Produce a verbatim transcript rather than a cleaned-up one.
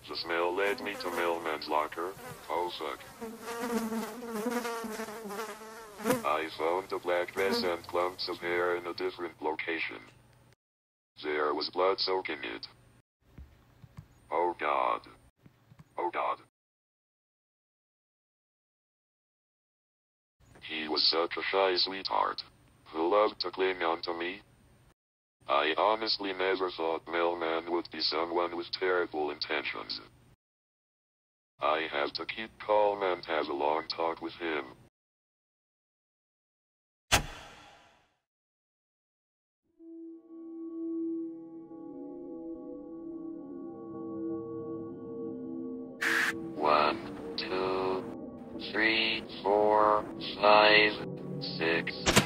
The smell led me to Mailman's locker. Oh fuck. I found a black dress and clumps of hair in a different location. There was blood soaking it. Oh god. Oh god. He was such a shy sweetheart, who loved to cling on to me. I honestly never thought Mailman would be someone with terrible intentions. I have to keep calm and have a long talk with him. One, two, three, four, five, six.